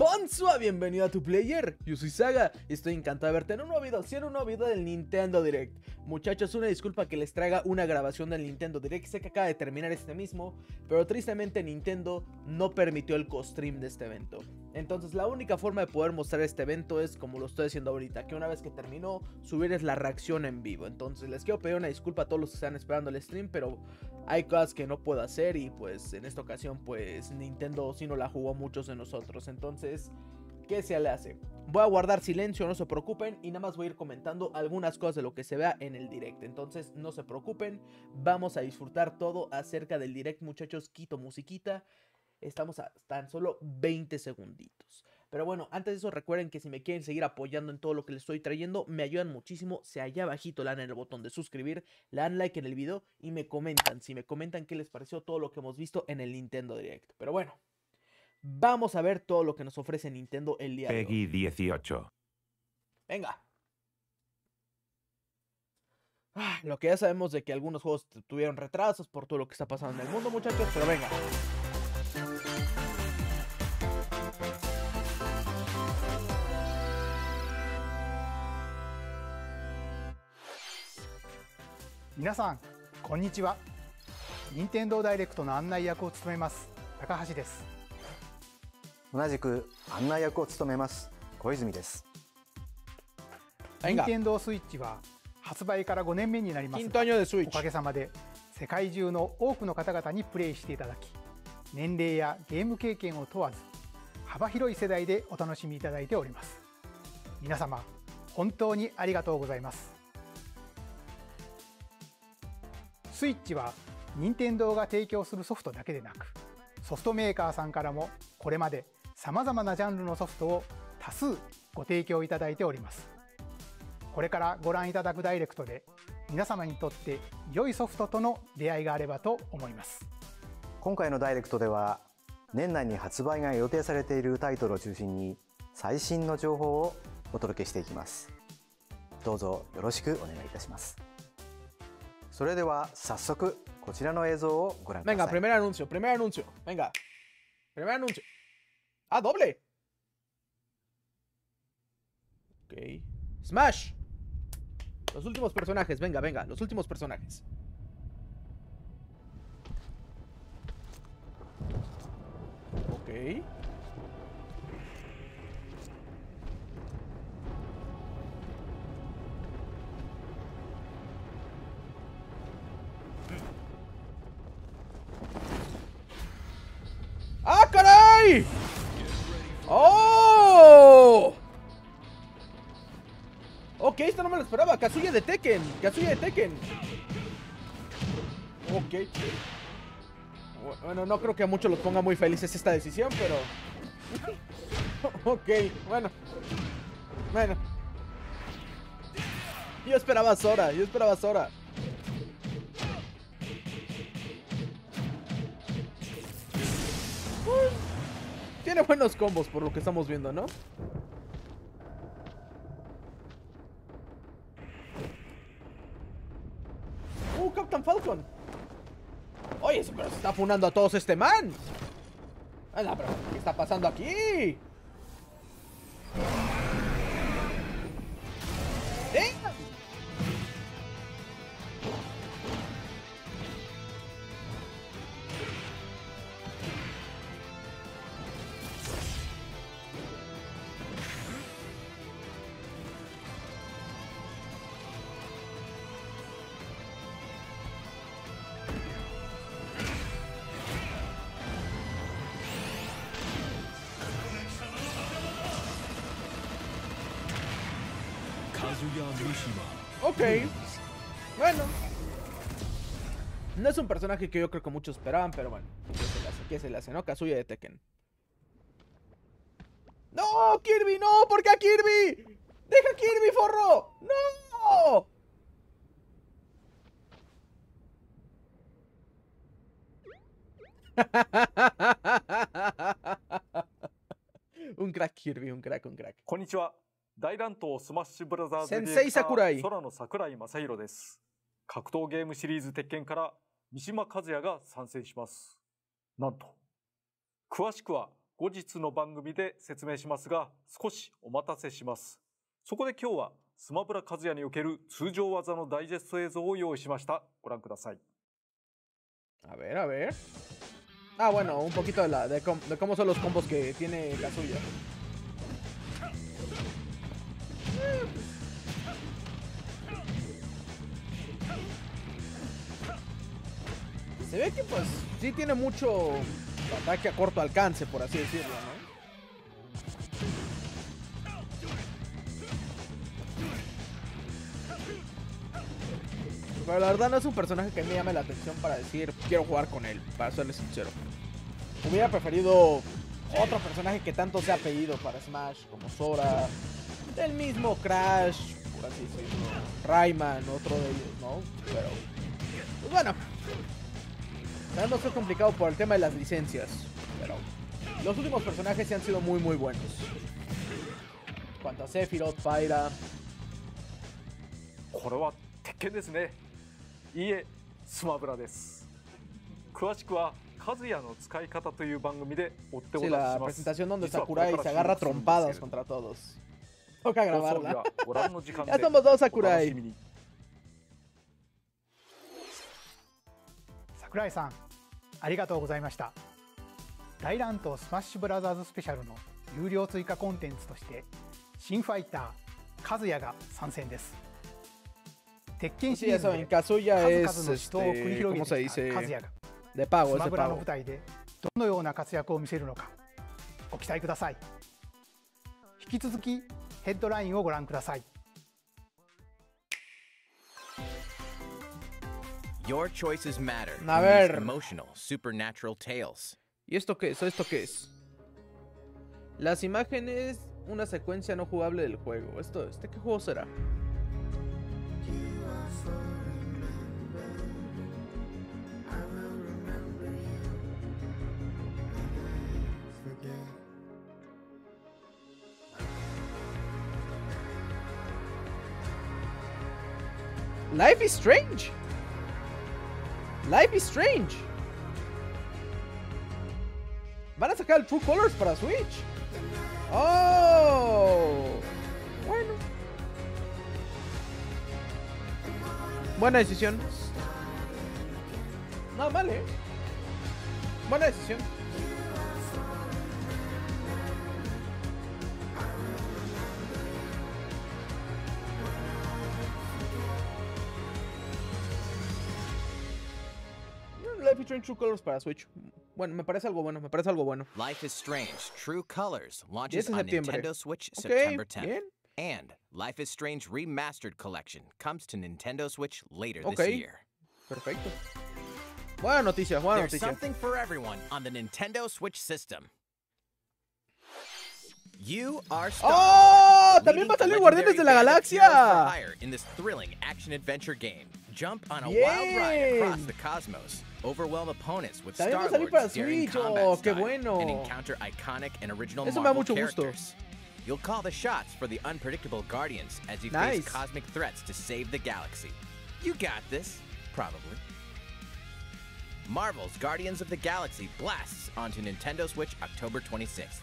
Konnichiwa, bienvenido a tu player. Yo soy Saga y estoy encantado de verte en un nuevo video, un nuevo video del Nintendo Direct. Muchachos, una disculpa que les traiga una grabación del Nintendo Direct. Sé que acaba de terminar este mismo, pero tristemente Nintendo no permitió el co-stream de este evento. Entonces la única forma de poder mostrar este evento es como lo estoy haciendo ahorita, que una vez que terminó, subir es la reacción en vivo. Entonces les quiero pedir una disculpa a todos los que están esperando el stream, pero hay cosas que no puedo hacer y pues en esta ocasión pues Nintendo sí no la jugó muchos de nosotros. Entonces, ¿qué se le hace? Voy a guardar silencio, no se preocupen, y nada más voy a ir comentando algunas cosas de lo que se vea en el direct. Entonces no se preocupen, vamos a disfrutar todo acerca del direct, muchachos. Quito musiquita. Estamos a tan solo 20 segunditos. Pero bueno, antes de eso recuerden que si me quieren seguir apoyando en todo lo que les estoy trayendo, me ayudan muchísimo. Si allá abajito le dan en el botón de suscribir, le dan like en el video y me comentan. Si me comentan qué les pareció todo lo que hemos visto en el Nintendo Direct. Pero bueno, vamos a ver todo lo que nos ofrece Nintendo el día de hoy. Peggy 18. Venga. Lo que ya sabemos de que algunos juegos tuvieron retrasos por todo lo que está pasando en el mundo, muchachos, pero venga. Minasan, konnichiwa. Nintendo Direct の案内役を務めます高橋です。 同じく案内役を務めます小泉です。 Venga. Nintendo Switch は発売から5年目になりますが、 Quinto año de Switch. おかげさまで世界中の多くの方々にプレイしていただき、年齢やゲーム経験を問わず幅広い世代でお楽しみいただいております。皆様本当にありがとうございます。スイッチは任天堂が提供するソフトだけでなく、ソフトメーカーさんからもこれまでさまざまなジャンルのソフトを多数ご提供いただいております。これからご覧いただくダイレクトで皆様にとって良いソフトとの出会いがあればと思います。 今回のダイレクトでは年内に発売が予定されているタイトルを中心に最新の情報をお届けしていきます。どうぞよろしくお願いいたします。それでは早速こちらの映像をご覧くだ Venga, さい。 primer anuncio, primer anuncio. Venga. Primer anuncio. Ah, doble. Ok. Smash. Los últimos personajes, venga, venga, los últimos personajes. Ok. ¡Ah, caray! ¡Oh! Ok, esto no me lo esperaba. Kazuya de Tekken. Kazuya de Tekken. Ok. Bueno, no creo que a muchos los ponga muy felices esta decisión, pero... Ok, bueno. Bueno. Yo esperaba a Sora, yo esperaba a Sora. Tiene buenos combos por lo que estamos viendo, ¿no? Captain Falcon. Oye, pero se está funando a todos este man. Anda, pero ¿qué está pasando aquí? Ok. Bueno. No es un personaje que yo creo que muchos esperaban, pero bueno. ¿Qué se le hace? ¿Qué se le hace, no? Kazuya de Tekken. ¡No! ¡Kirby! ¡No! ¿Por qué a Kirby? ¡Deja a Kirby, forro! ¡No! Un crack Kirby, un crack, un crack. こんにちは。大乱闘スマッシュブラザーズディ先生レクタ桜井ー空野桜井正宏です。格闘ゲームシリーズ鉄拳から三島和也が参戦します。なんと詳しくは後日の番組で説明しますが、少しお待たせします。そこで今日はスマブラカズヤにおける通常技のダイジェスト映像を用意しました。ご覧ください。 A ver, a ver. Ah, bueno, un poquito de cómo son los combos que tiene Kazuya. Se ve que pues sí tiene mucho ataque a corto alcance, por así decirlo, ¿no? Pero la verdad no es un personaje que me llame la atención para decir quiero jugar con él, para serles sincero. Hubiera preferido otro personaje que tanto se ha pedido para Smash, como Sora, el mismo Crash, por así decirlo, Rayman, otro de ellos, ¿no? Pero, pues bueno, sabemos que es complicado por el tema de las licencias, pero los últimos personajes sí han sido muy buenos. En cuanto a Sephiroth, Pyra. これは鉄拳ですね。いいえ、スマブラです。詳しくはカズヤの使い方という番組で追ってお出しします。 Sí, la presentación donde Sakurai se agarra trompadas contra todos. Toca grabarla. Ya estamos todos Sakurai. 桜井さん、ありがとうございました。大乱闘スマッシュブラザーズスペシャルの有料追加コンテンツとして新ファイターカズヤが参戦です。鉄拳シリーズで数々の死闘を繰り広げてきたカズヤがスマブラの舞台でどのような活躍を見せるのかご期待ください。引き続きヘッドラインをご覧ください。 Your choices matter. A ver. Emotional, supernatural tales. ¿Y esto qué es? ¿Esto qué es? Las imágenes, una secuencia no jugable del juego. ¿Este qué juego será? Life is Strange. Life is Strange. Van a sacar el True Colors para Switch. Oh. Bueno. Buena decisión. No, vale. Buena decisión. Life is Strange True Colors para Switch. Bueno, me parece algo bueno, Life is Strange True Colors launches on septiembre. Nintendo Switch Okay, September 10th. bien. And Life is Strange Remastered Collection comes to Nintendo Switch later this Okay. year. Perfecto. Buena noticia, buena There's noticia. something for everyone on the Nintendo Switch system. You are ¡Oh! Star-Lord, También va a salir leading Guardianes de la legendary band of heroes for Galaxia. hire in this thrilling action-adventure game. Jump on a Bien. wild ride across the cosmos. Overwhelm opponents with También va a salir para Star-Lord's daring Switch. combat Oh, qué style bueno. and encounter iconic and original Eso me da Marvel mucho gusto. characters. You'll call the shots for the unpredictable Guardians as you Nice. face cosmic threats to save the galaxy. You got this, probably. Marvel's Guardians of the Galaxy blasts onto Nintendo Switch October 26th.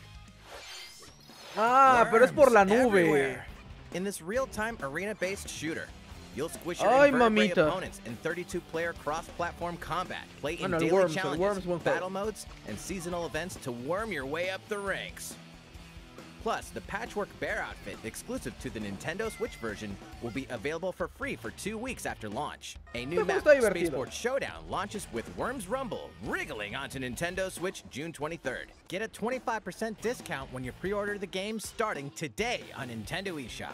Ah, pero es por la Worms nube. everywhere. In this real-time arena-based shooter, you'll squish your Ay, invertebrate mamita. opponents in 32-player cross-platform combat. Play in Bueno, el daily Worms challenges, buen juego. battle modes, and seasonal events to worm your way up the ranks. Plus, the Patchwork Bear outfit exclusive to the Nintendo Switch version will be available for free for 2 weeks after launch. A new Pero map, está divertido. Spaceport Showdown, launches with Worms Rumble wriggling onto Nintendo Switch June 23rd. Get a 25% discount when you pre-order the game starting today on Nintendo eShop.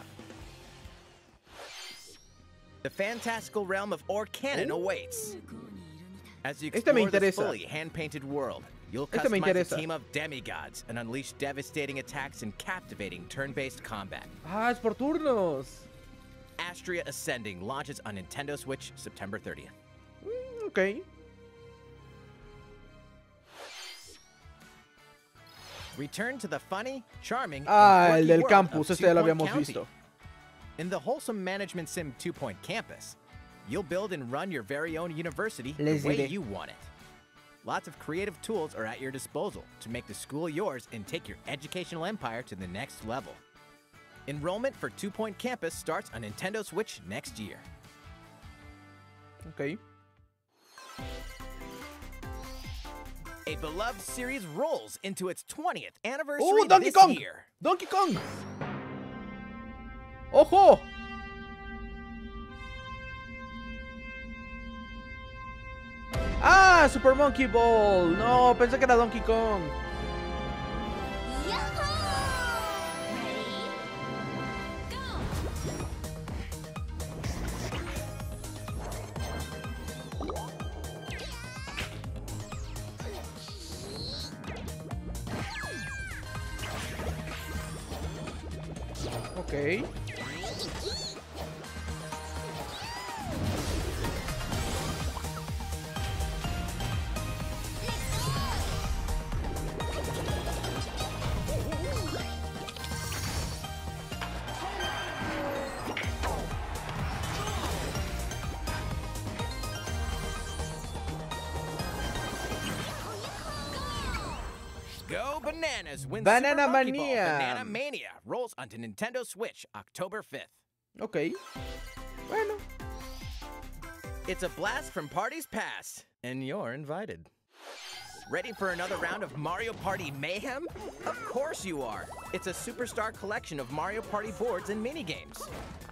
The fantastical realm of Orcanon awaits. As you Este me explore this interesa. fully hand-painted world, you'll Este me customize a interesa. team of demigods and unleash devastating attacks and captivating turn-based combat. Ah, es por turnos. Astria Ascending launches on Nintendo Switch September 30th. Ok. Return to the funny, charming, Ah, and el quirky del world campus. of Este ya lo Two Point habíamos County. visto. In the wholesome management sim 2 Point Campus, you'll build and run your very own university Les the way diré. you want it. lots of creative tools are at your disposal to make the school yours and take your educational empire to the next level. Enrollment for 2 Point Campus starts on Nintendo Switch next year. Ok. A beloved series rolls into its 20th anniversary Donkey this Kong! year. ¡Donkey Kong! ¡Ojo! ¡Ah! Super Monkey Ball. No, pensé que era Donkey Kong. Ok. Go Bananas wins Banana Super Monkey Ball. Mania. Banana Mania rolls onto Nintendo Switch October 5th. Ok. Bueno. It's a blast from parties past, and you're invited. Ready for another round of Mario Party Mayhem? Of course you are. It's a superstar collection of Mario Party boards and minigames.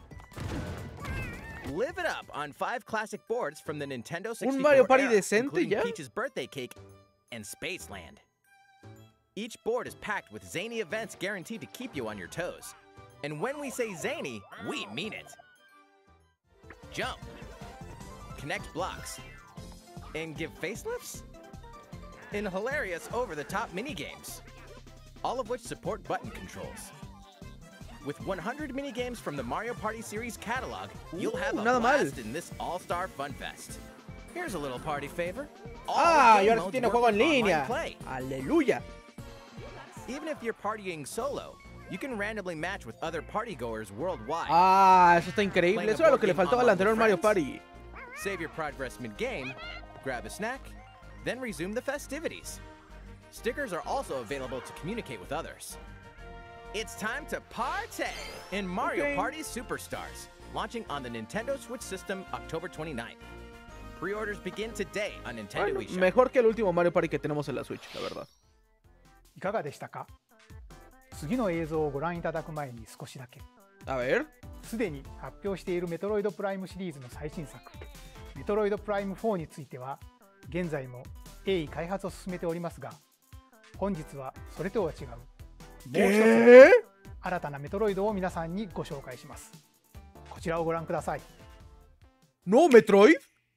Live it up on 5 classic boards from the Nintendo 64 Un Mario Party era, decente including ya. Peach's Birthday Cake and Spaceland. Each board is packed with zany events guaranteed to keep you on your toes. And when we say zany, we mean it. Jump, connect blocks, and give facelifts? In hilarious over-the-top minigames, all of which support button controls. With 100 minigames from the Mario Party series catalog, you'll have a nada mal. blast in this all-star fun fest. Here's a little party favor. All Ah, game y ahora sí modes tiene work juego en with online línea. play. Aleluya. Even if you're partying solo, you can randomly match with other partygoers worldwide. Ah, eso está increíble. Eso era lo que le faltaba al anterior Mario Party. Save your progress mid-game, grab a snack, then resume the festivities. Stickers are also available to communicate with others. It's time to partay in Mario Okay. Party Superstars, launching on the Nintendo Switch system October 29th. Pre-orders begin today on Nintendo Bueno, eShop. mejor que el último Mario Party que tenemos en la Switch, la verdad. いかがでしたか？次の映像をご覧いただく前に少しだけ。 A ver. すでに発表しているメトロイドプライムシリーズの最新作、メトロイドプライム4については、現在も鋭意開発を進めておりますが、本日はそれとは違う、もう一つ新たなメトロイドを皆さんにご紹介します。こちらをご覧ください。 ¿No, Metroid?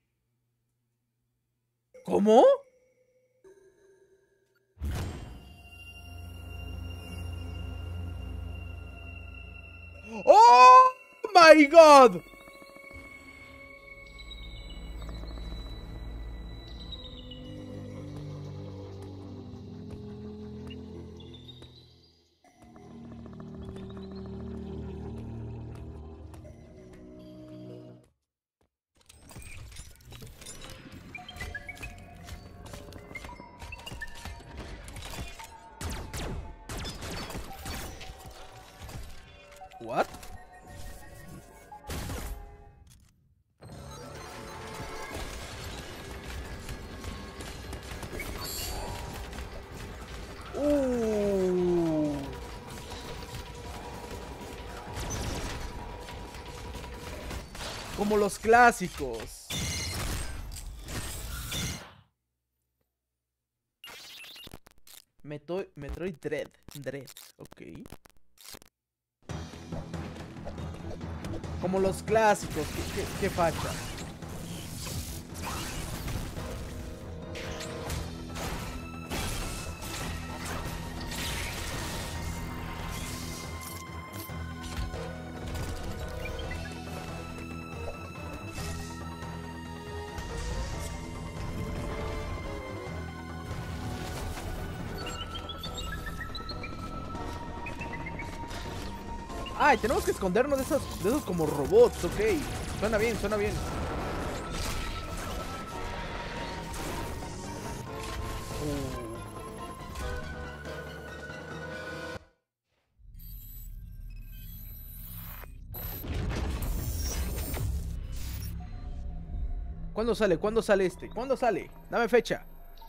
¿Cómo? ¡Oh my god! What? Como los clásicos. Metroid Dread. Ok. Como los clásicos. ¿Qué facha? Ay, tenemos que escondernos de esos como robots, ok. Suena bien, suena bien. ¿Cuándo sale? ¿Cuándo sale este? ¿Cuándo sale? Dame fecha.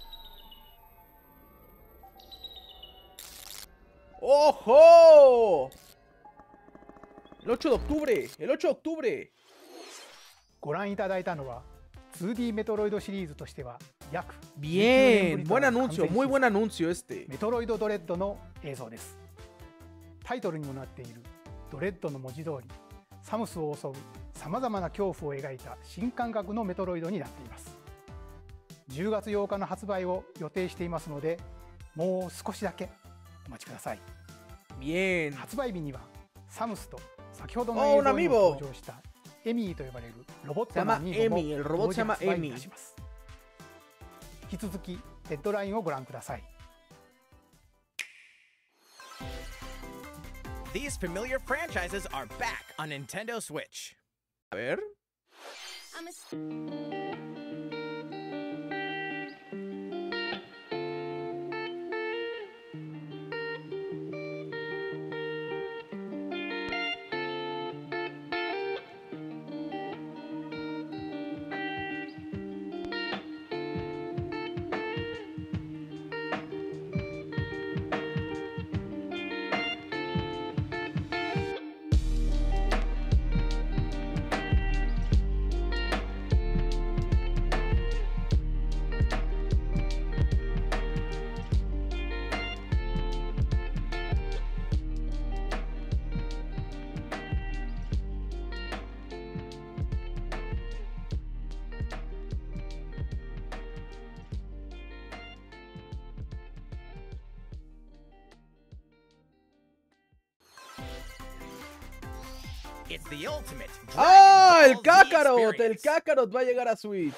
¡Ojo! El 8 de octubre. El 8 de octubre. ご覧いただいたのは 2D メトロイドシリーズとしては約19年ぶ Bien. りと Buen なる anuncio. 完全 Muy 新 buen anuncio este. メトロイドドレッドの映像です。タイトルにもなっているドレッドの文字通り、サムスを襲うさまざまな恐怖を描いた新感覚のメトロイドになっています。10月8日の発売を予定していますので、もう少しだけお待ちください。 Bien. 発売日にはサムスと先ほどの Oh, 映 un 像にも amiibo. 登場したエミーと呼ばれるロボッ Se トの llama アミーボも Emi. El robot 同 se 時 llama 発売い Emi. たします。引き続きデッドラインをご覧ください。 These familiar franchises are back on Nintendo Switch. A ver. It's the ultimate ¡Ah! Dragon El Ball Z Kakarot. El experience. Kakarot va a llegar a Switch.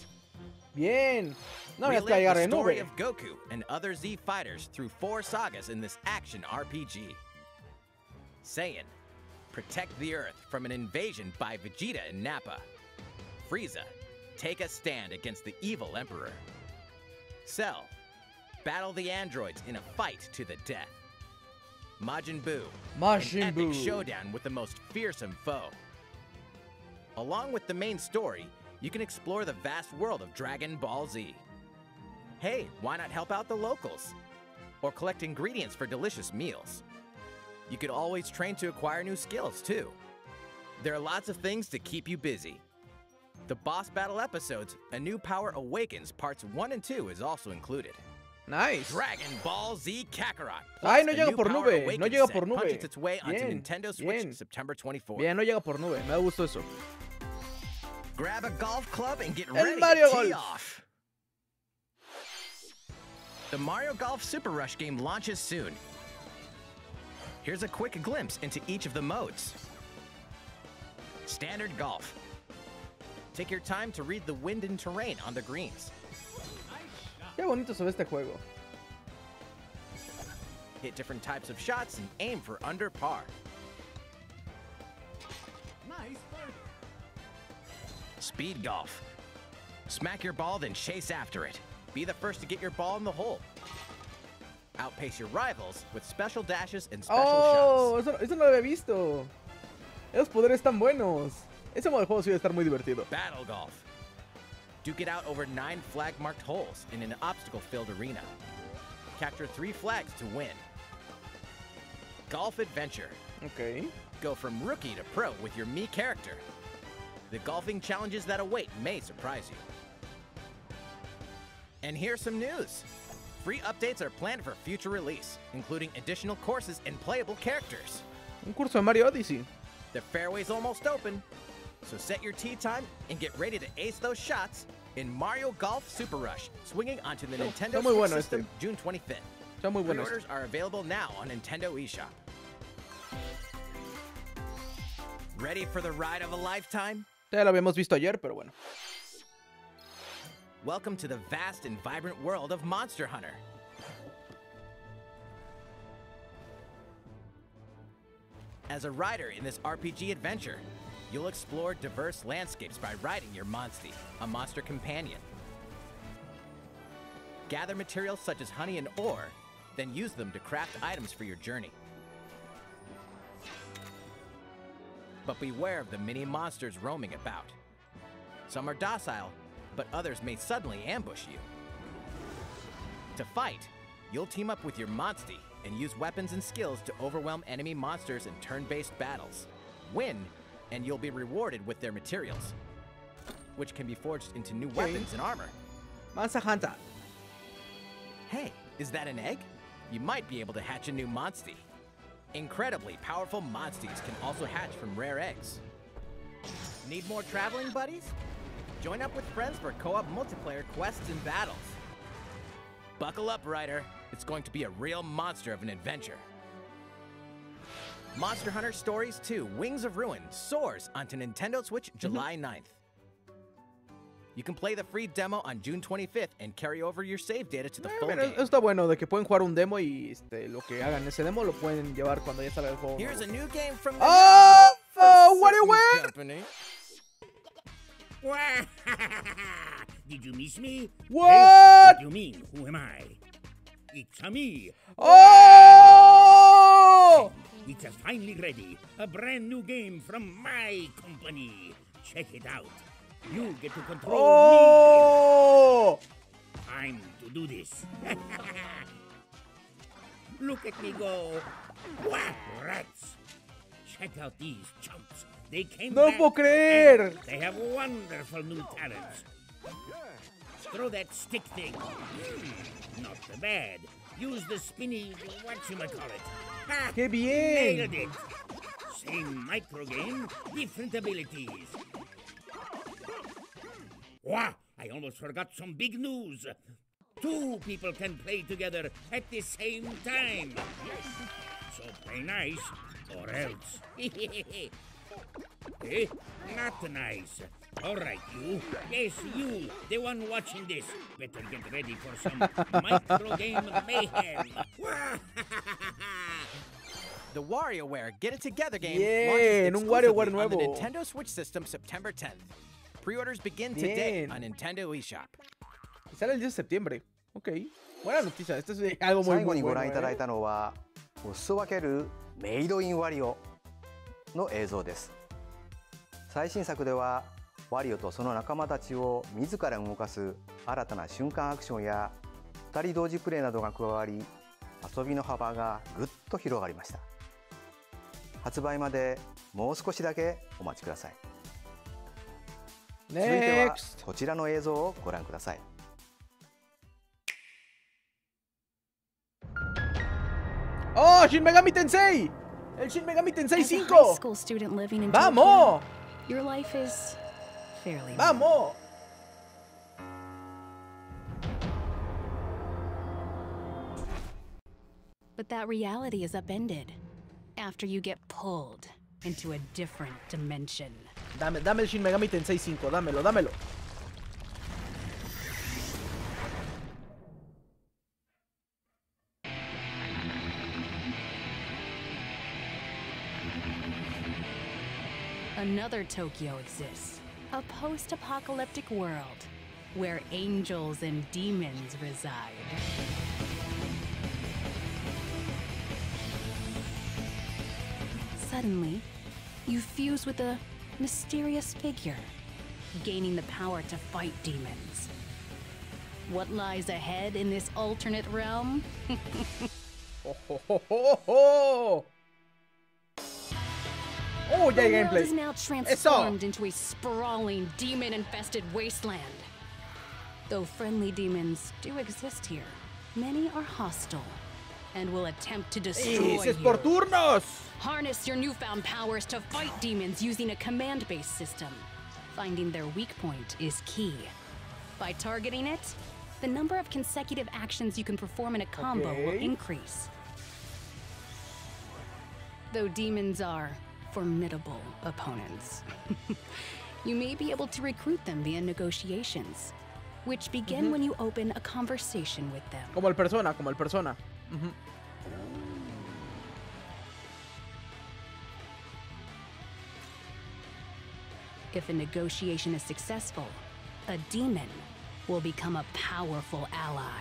Bien. No me vas a Relive llegar the en story nube. of Goku and other Z fighters through 4 sagas in this action RPG. Saiyan, protect the Earth from an invasion by Vegeta and Nappa. Frieza, take a stand against the evil Emperor. Cell, battle the androids in a fight to the death. Majin Buu, Majin an epic Buu. showdown with the most fearsome foe. Along with the main story, you can explore the vast world of Dragon Ball Z. Hey, why not help out the locals? Or collect ingredients for delicious meals. You could always train to acquire new skills, too. There are lots of things to keep you busy. The boss battle episodes, A New Power Awakens Parts 1 and 2 is also included. Nice. Dragon Ball Z Kakarot. Ay, no plus llega a New por Power nube, no Awakens llega set por nube. punches its way onto Bien, Nintendo Switch bien. September 24th. Bien, no llega por nube. Me gustó eso. Grab a golf club and get El ready Mario to tee Golf. off. The Mario Golf Super Rush game launches soon. Here's a quick glimpse into each of the modes. Standard Golf. Take your time to read the wind and terrain on the greens. Qué bonito se ve este juego. Hit different types of shots and aim for under par. Speed Golf. Smack your ball, then chase after it. Be the first to get your ball in the hole. Outpace your rivals with special dashes and special Oh, shots. eso no lo había visto. Esos poderes están buenos. Ese modo de juego sí va a estar muy divertido. Battle Golf. Duke it out over 9 flag-marked holes in an obstacle-filled arena. Capture 3 flags to win. Golf Adventure. Ok. Go from rookie to pro with your Mii character. The golfing challenges that await may surprise you. And here's some news. Free updates are planned for future release, including additional courses and playable characters. Un curso de Mario Odyssey. The fairway's almost open, so set your tee time and get ready to ace those shots in Mario Golf Super Rush, swinging onto the Nintendo está muy Switch bueno system este. June 25th. Está muy bueno. Pre-orders are available now on Nintendo eShop. Ready for the ride of a lifetime? Ya lo habíamos visto ayer, pero bueno. Welcome to the vast and vibrant world of Monster Hunter. As a rider in this RPG adventure, you'll explore diverse landscapes by riding your Monstie, a monster companion. Gather materials such as honey and ore, then use them to craft items for your journey. But beware of the many monsters roaming about. Some are docile, but others may suddenly ambush you. To fight, you'll team up with your Monstie and use weapons and skills to overwhelm enemy monsters in turn-based battles. Win, and you'll be rewarded with their materials, which can be forged into new weapons and armor. Monster Hunter. Hey, is that an egg? You might be able to hatch a new Monstie. Incredibly powerful Monsties can also hatch from rare eggs. Need more traveling buddies? Join up with friends for co-op multiplayer quests and battles. Buckle up, Ryder. It's going to be a real monster of an adventure. Monster Hunter Stories 2 Wings of Ruin soars onto Nintendo Switch July 9th. You can play the free demo on June 25th and carry over your save data to the full Mira, game. eso está bueno, de que pueden jugar un demo y lo que hagan en ese demo lo pueden llevar cuando ya salga el juego. Here's a new game from ¡Oh! What do you certain win? company. Did you miss me? What? What do you mean? Who am I? It's a me. ¡Oh! It's a finally ready. A brand new game from my company. Check it out. You get to control ¡Oh! me. Time to do this. Look at me go. What rats? Check out these chumps. They came No lo back puedo creer. and they have wonderful new talents. Throw that stick thing. Not bad. Use the spinny whatchamacallit. Ha! ¡Qué bien! Nailed it. Same micro game, different abilities. Wah! I almost forgot some big news. 2 people can play together at the same time. So play nice, or else. Eh? Not nice. All right, you. Yes, you, the one watching this. Better get ready for some micro game mayhem. The WarioWare Get It Together game Bien, un launches WarioWare exclusively on the nuevo. Nintendo Switch system September 10th. Pre-orders begin today Bien. on Nintendo eShop. Sale el 10 de septiembre. Ok. Buena noticia. Esto es algo muy, 最後 muy にご bueno. 覧いただいたのは、お裾分けるメイドインワリオの映像です。最新作ではワリオとその仲間たちを自ら動かす新たな瞬間アクションや2人同時プレイなどが加わり、遊びの幅がぐっと広がりました。発売までもう少しだけお待ちください。続いては Next. こちらの映像をご覧ください。 ¡Oh! ¡Shin Megami Tensei! ¡El Shin Megami Tensei As a high 5! school student living in ¡Vamos! Tokyo, your life is fairly ¡Vamos! But that reality is upended after you get pulled into a different dimension. Dame el Shin Megami Tensei 5, dámelo, dámelo. Another Tokyo exists, a post-apocalyptic world where angels and demons reside. Suddenly, you fuse with a mysterious figure, gaining the power to fight demons. What lies ahead in this alternate realm? ¡Oh, oh, oh, oh, oh! ¡Oh, ya hay The world gameplay! is now transformed into a sprawling, demon-infested wasteland. Though friendly demons do exist here, many are hostile and will attempt to destroy ¡Es por you. turnos! Harness your newfound powers to fight demons using a command-based system. Finding their weak point is key. By targeting it, the number of consecutive actions you can perform in a combo will Okay. increase. Though demons are formidable opponents, you may be able to recruit them via negotiations, which begin when you open a conversation with them. Como el Persona, como el Persona. Ujú. If a negotiation is successful, a demon will become a powerful ally.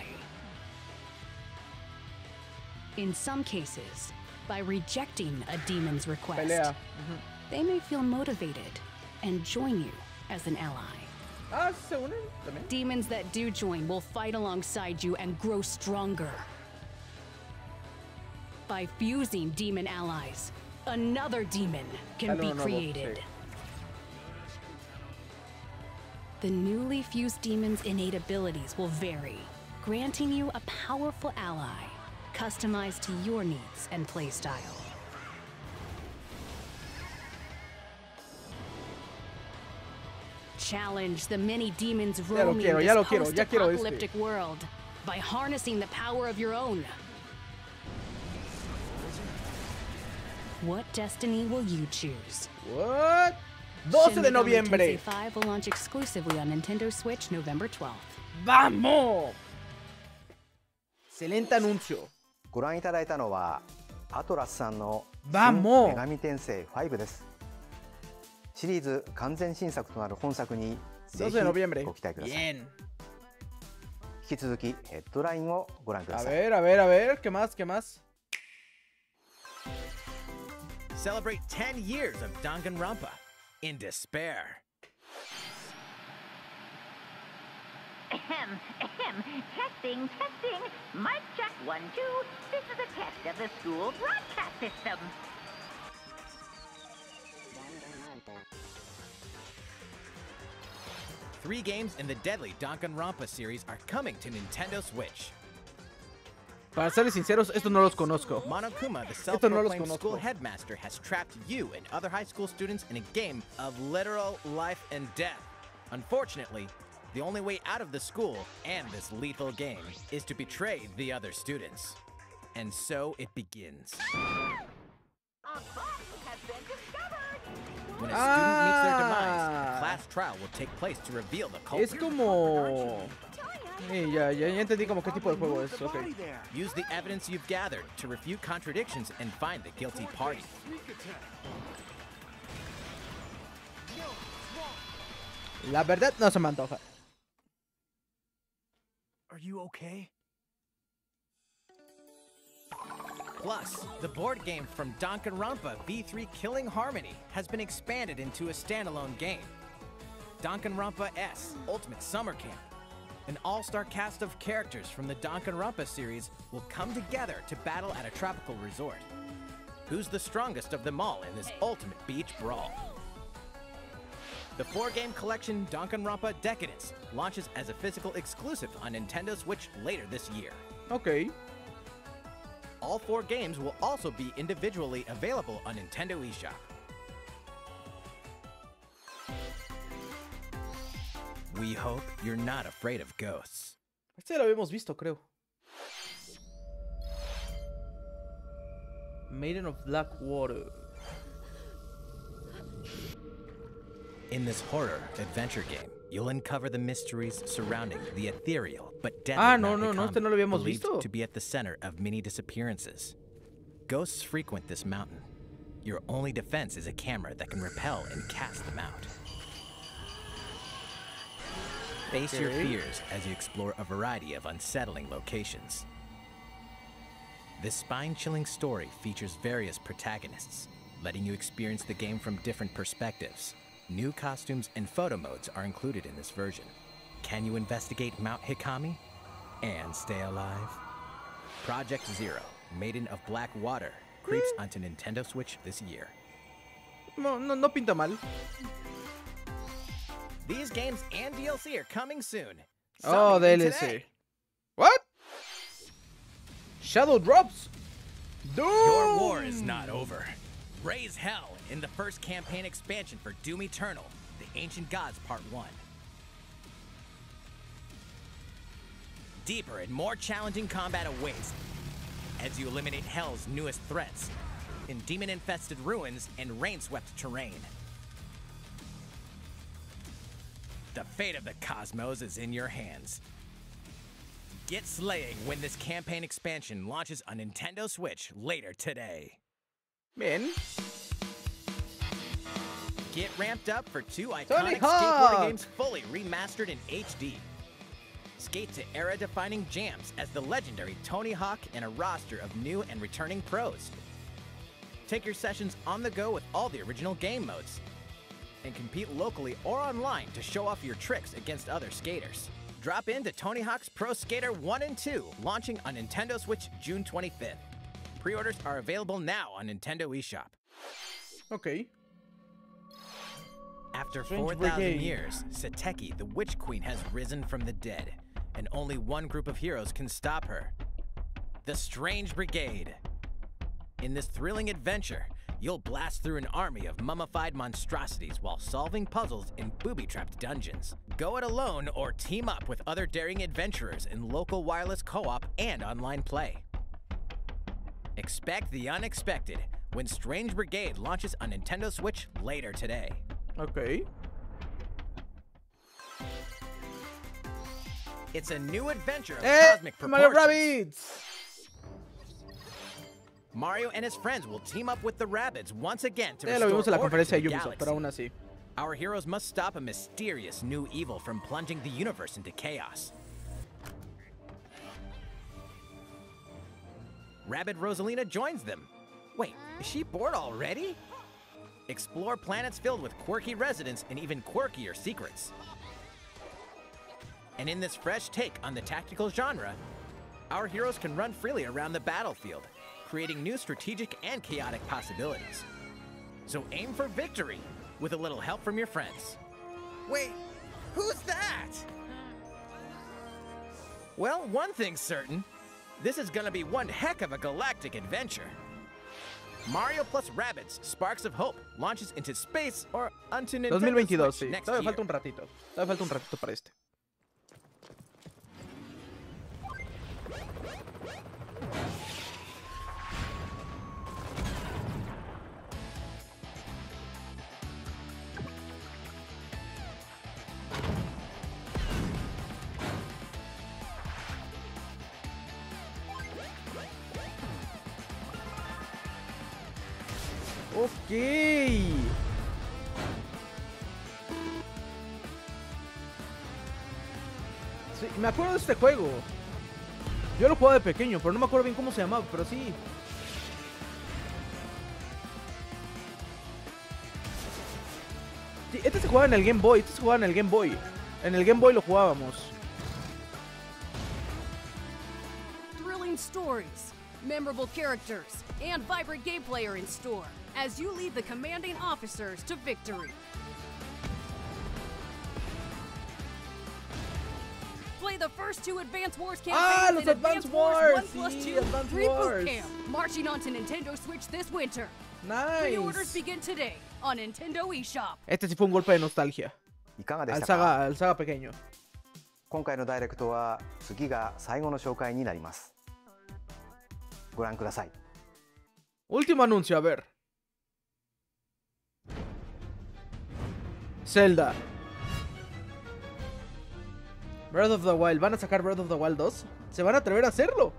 In some cases, by rejecting a demon's request, Pelea. they may feel motivated and join you as an ally. Ah, ¿se unen también? Demons that do join will fight alongside you and grow stronger. By fusing demon allies, another demon can Dale be uno nuevo, created. sí. The newly fused demon's innate abilities will vary, granting you a powerful ally, customized to your needs and playstyle. Challenge the many demons Ya lo roaming quiero, ya lo this quiero, ya quiero este. post-apocalyptic world by harnessing the power of your own. What destiny will you choose? What? 12 Shin de Megami noviembre. Tensei 5 will launch exclusively on Nintendo Switch November 12th. ¡Vamos! Excelente anuncio. ご覧いただいたのはアトラスさんの新 Vamos 女神転生5です。シリーズ完全新作となる本作にぜ 12 ひでノビエンブレ。 ご期待ください。 Bien. 引き続きヘッドラインをご覧くだ A さい。 ver, a ver, a ver. ¿Qué más? ¿Qué más? Celebrate 10 years of Danganronpa in despair. Ahem, ahem. Testing, testing. Mic check 1, 2. This is a test of the school broadcast system. Three games in the deadly Danganronpa series are coming to Nintendo Switch. Para serles sinceros, estos no los conozco. Monokuma, the Esto no los self-proclaimed school conozco. headmaster, has trapped you and other high school students in a game of literal life and death. Unfortunately, the only way out of the school and this lethal game is to betray the other students. And so it begins. A bomb has been discovered. When a student meets their demise, a class trial will take place to reveal the Es culprit. como... ya entendí como qué tipo de juego es. Ok. Use the evidence you've gathered to refute contradictions and find the guilty party. La verdad no se me antoja. Are you okay? Plus, the board game from Danganronpa V3 Killing Harmony has been expanded into a standalone game. Danganronpa S Ultimate Summer Camp. An all-star cast of characters from the Danganronpa series will come together to battle at a tropical resort. Who's the strongest of them all in this ultimate beach brawl? The 4-game collection Danganronpa Decadence launches as a physical exclusive on Nintendo Switch later this year. Ok. All 4 games will also be individually available on Nintendo eShop. We hope you're not afraid of ghosts. Este lo habíamos visto, creo. Maiden of Blackwater. In this horror adventure game, you'll uncover the mysteries surrounding the ethereal but deadly Ah, no, Mount no, no, Ikami, este no lo habíamos believed visto. to be at the center of many disappearances. Ghosts frequent this mountain. Your only defense is a camera that can repel and cast them out. Face your Okay. fears as you explore a variety of unsettling locations. This spine-chilling story features various protagonists, letting you experience the game from different perspectives. New costumes and photo modes are included in this version. Can you investigate Mount Hikami and stay alive? Project Zero, Maiden of Black Water, creeps onto Nintendo Switch this year. No pinta mal. These games and DLC are coming soon. Oh, Some even DLC. today. What? Shadow Drops? Doom! Your war is not over. Raise hell in the first campaign expansion for Doom Eternal, The Ancient Gods Part 1. Deeper and more challenging combat awaits as you eliminate Hell's newest threats in demon-infested ruins and rain-swept terrain. The fate of the cosmos is in your hands. Get slaying when this campaign expansion launches on Nintendo Switch later today. Bien. Get ramped up for 2 Tony iconic Hawk! skateboarding games fully remastered in HD. Skate to era-defining jams as the legendary Tony Hawk and a roster of new and returning pros. Take your sessions on the go with all the original game modes. and compete locally or online to show off your tricks against other skaters. Drop in to Tony Hawk's Pro Skater 1 and 2, launching on Nintendo Switch June 25th. Pre-orders are available now on Nintendo eShop. Ok. After Strange 4,000 Brigade. years, Sateki, the Witch Queen, has risen from the dead, and only one group of heroes can stop her: the Strange Brigade. In this thrilling adventure, you'll blast through an army of mummified monstrosities while solving puzzles in booby-trapped dungeons. Go it alone or team up with other daring adventurers in local wireless co-op and online play. Expect the unexpected when Strange Brigade launches on Nintendo Switch later today. Ok. It's a new adventure of ¡Eh! cosmic Mario proportions. Rabbids. Mario and his friends will team up with the Rabbids once again to Lo vimos en restore la order conferencia to de the Ubisoft, pero galaxy. aún así. Our heroes must stop a mysterious new evil from plunging the universe into chaos. Rabbid Rosalina joins them. Wait, is she bored already? Explore planets filled with quirky residents and even quirkier secrets. And in this fresh take on the tactical genre, our heroes can run freely around the battlefield, creating new strategic and chaotic possibilities. So aim for victory with a little help from your friends. Wait, who's that? Well, one thing's certain. This is gonna be one heck of a galactic adventure. Mario plus Rabbids Sparks of Hope launches into space or onto Nintendo 2022, Switch sí. next Todavía year. falta un ratito. Todavía falta un ratito para este. Ok. Sí, me acuerdo de este juego. Yo lo jugaba de pequeño, pero no me acuerdo bien cómo se llamaba, pero sí. Sí, este se jugaba en el Game Boy, En el Game Boy lo jugábamos. Thrilling stories, memorable characters, and vibrant gameplay are in store as you lead the commanding officers to victory. Play the first two Advance Wars campaigns los in Advance Advance Wars Wars! 1+2 Sí, Advance Reboot Wars. Camp, marching onto Nintendo Switch this winter. Nice. Pre-orders begin today on Nintendo eShop. Este sí fue un golpe de nostalgia. いかがでし Al たか？ saga, al saga pequeño. 今回のダイレクトは次が最後の紹介になります。ご覧ください。 Último anuncio, a ver. Zelda. Breath of the Wild. ¿Van a sacar Breath of the Wild 2? ¿Se van a atrever a hacerlo?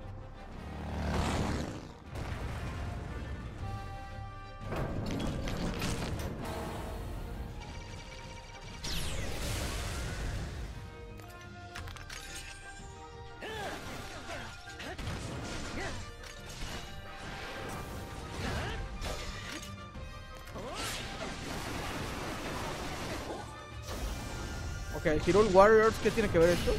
Ok, Hyrule Warriors, ¿qué tiene que ver esto?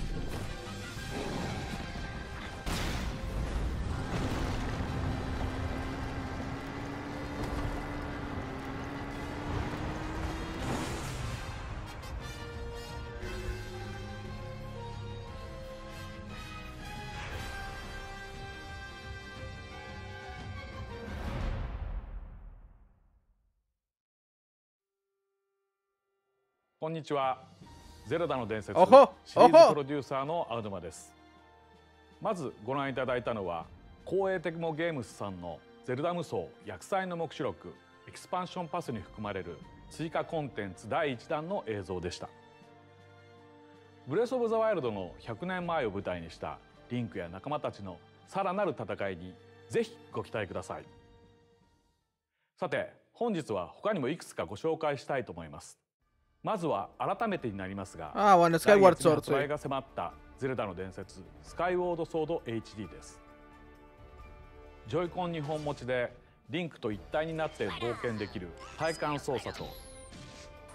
Konnichiwa. こんにちは。ゼルダの伝説おほシリーおほズプロデューサーのアウドマです。まずご覧いただいたのは光栄テクモゲームスさんのゼルダ無双薬剤の黙示録エキスパンションパスに含まれる追加コンテンツ第1弾の映像でした。ブレスオブザワイルドの100年前を舞台にしたリンクや仲間たちのさらなる戦いにぜひご期待ください。さて本日は他にもいくつかご紹介したいと思います。まずは改めてになりますが、 Ah, bueno, Skyward 来月に Sword, 発売 sí. が迫ったゼルダの伝説スカイウォードソード HD です。ジョイコン2本持ちでリンクと一体になって冒険できる体感操作と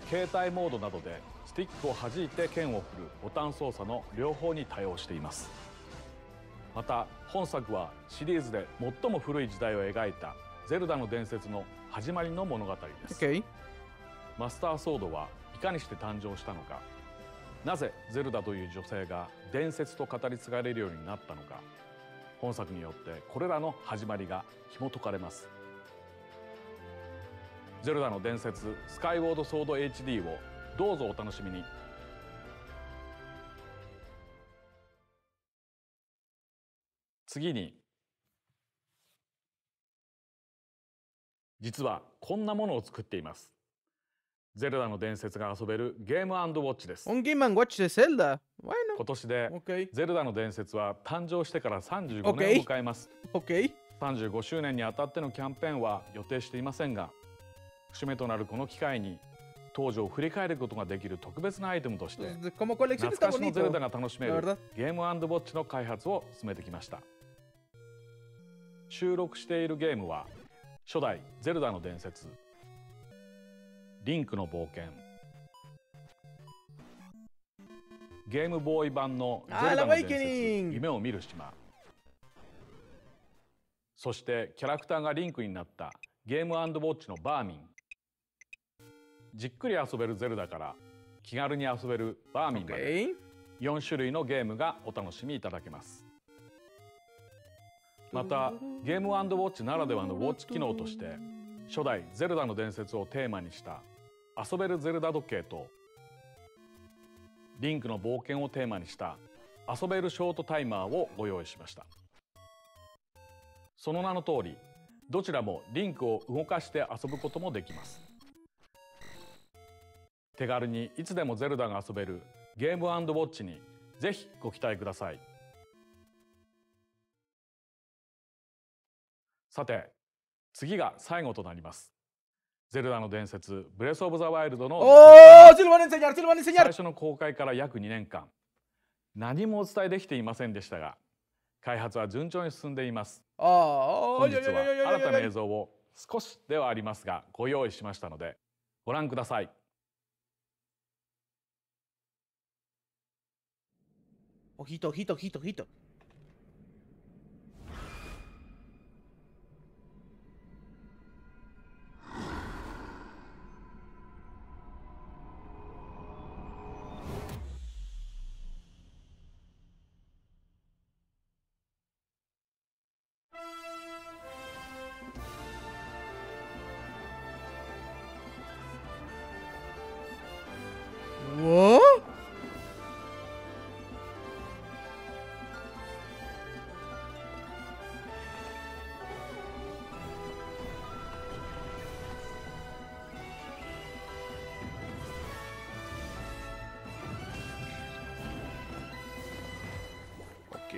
携帯モードなどでスティックを弾いて剣を振るボタン操作の両方に対応しています。また本作はシリーズで最も古い時代を描いたゼルダの伝説の始まりの物語です。 Ok. マスターソードはいかにして誕生したのか、なぜゼルダという女性が伝説と語り継がれるようになったのか、本作によってこれらの始まりが紐解かれます。ゼルダの伝説スカイウォードソード HD をどうぞお楽しみに。次に、実はこんなものを作っています。ゼルダの伝説が遊べるゲーム&ウォッチです。 Un Game & Watch de Zelda. Bueno. 今年で Ok. ゼルダの伝説は誕生してから35年を迎えます。 Ok. 35周年にあたってのキャンペーンは予定していませんが、節目となるこの機会に当時を振り返ることができる特別なアイテムとして Como colección 懐 está かしのゼル bonito. ダが楽しめ La る verdad. ゲーム&ウォッチの開発を進めてきました。収録しているゲームは初代ゼルダの伝説、リンクの冒険、ゲームボーイ版のゼルダの伝説、 Awakening 夢を見る島、そしてキャラクターがリンクになったゲーム&ウォッチのバーミン。じっくり遊べるゼルダから気軽に遊べるバーミンまで Ok. 4種類のゲームがお楽しみいただけます。またゲーム&ウォッチならではのウォッチ機能として初代ゼルダの伝説をテーマにした遊べるゼルダ時計とリンクの冒険をテーマにした遊べるショートタイマーをご用意しました。その名の通りどちらもリンクを動かして遊ぶこともできます。手軽にいつでもゼルダが遊べるゲーム&ウォッチにぜひご期待ください。さて次が最後となります。ゼルダの伝説ブレスオブザワイルドの ¡Oh! ¡Sí lo van a enseñar! ¡Sí lo van a 最 enseñar! 初の公開から約2年間何もお伝えできていませんでしたが、開発は順調に進んでいます。 ¡Oh! 本 ¡Ay, 日 ay, は ay, ay, 新たな ay, 映 ay! 像を少しではありますがご用意しましたのでご覧ください。 Ojito, ojito, ojito, ojito. ¿What? Ok.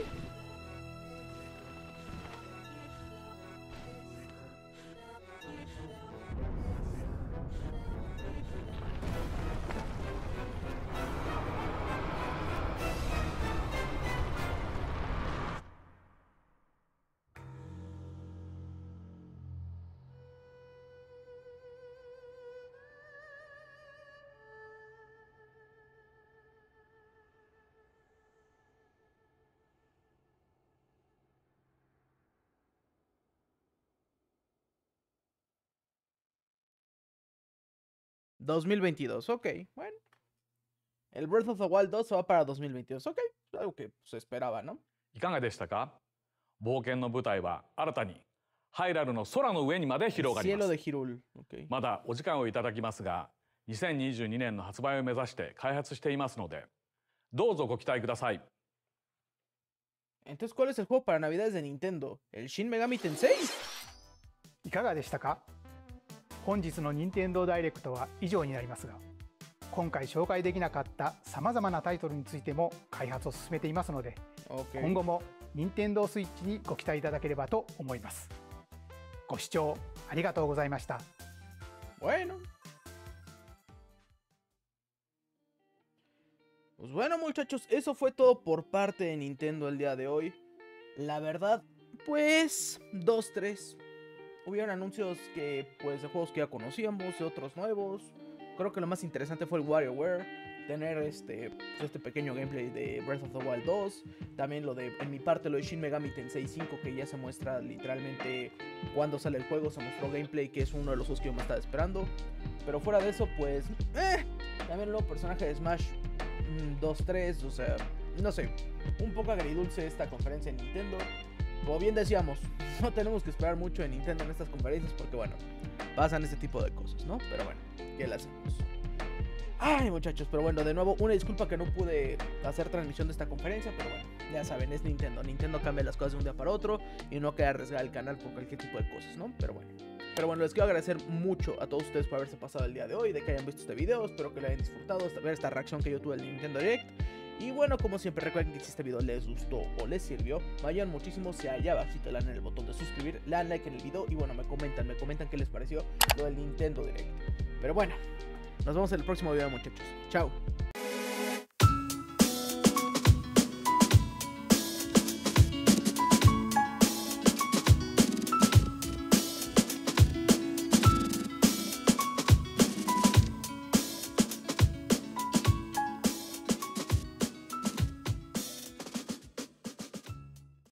...2022, ok, bueno. El Breath of the Wild 2 se va para 2022, ok, algo que se esperaba, ¿no? いかがでしたか。冒険の舞台は新たにハイラルの空の上にまで El 広がりま cielo す de。Hyrule, ok. まだお時間をいただきますが2022年の発売を目指して開発していますのでどうぞご期待ください。 Entonces, ¿cuál es el juego para Navidades de Nintendo? ¿El Shin Megami Tensei? いかがでしたか。本日の任天堂ダイレクトは以上になりますが、今回紹介できなかったさまざまなタイトルについても開発を進めていますので、 Ok. 今後も任天堂スイッチにご期待いただければと思います。ご視聴ありがとうございました。 Bueno. Pues bueno, muchachos, eso fue todo por parte de Nintendo el día de hoy. La verdad, pues 2-3. Hubieron anuncios que, pues, de juegos que ya conocíamos, de otros nuevos. creo que lo más interesante fue el WarioWare. Tener este pequeño gameplay de Breath of the Wild 2. También en mi parte lo de Shin Megami Tensei 5, que ya se muestra literalmente cuando sale el juego. Se mostró gameplay, que es uno de los juegos que yo me estaba esperando. Pero fuera de eso, pues también el nuevo personaje de Smash 2-3, o sea, no sé, un poco agridulce esta conferencia en Nintendo. Como bien decíamos, no tenemos que esperar mucho de Nintendo en estas conferencias porque bueno, pasan este tipo de cosas, ¿no? Pero bueno, ¿qué le hacemos? Ay, muchachos, pero bueno, de nuevo, una disculpa que no pude hacer transmisión de esta conferencia, pero bueno, ya saben, es Nintendo. Nintendo cambia las cosas de un día para otro y no queda arriesgar el canal por cualquier tipo de cosas, ¿no? Pero bueno, les quiero agradecer mucho a todos ustedes por haberse pasado el día de hoy, de que hayan visto este video. Espero que lo hayan disfrutado, ver esta reacción que yo tuve al Nintendo Direct. Y bueno, como siempre, recuerden que si este video les gustó o les sirvió, me ayudan muchísimo si allá abajito le dan en el botón de suscribir, le dan like en el video y bueno, me comentan qué les pareció lo del Nintendo Direct. Pero bueno, nos vemos en el próximo video, muchachos. Chao.